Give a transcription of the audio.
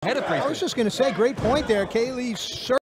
Ahead of I was just going to say, great point there. Kaylee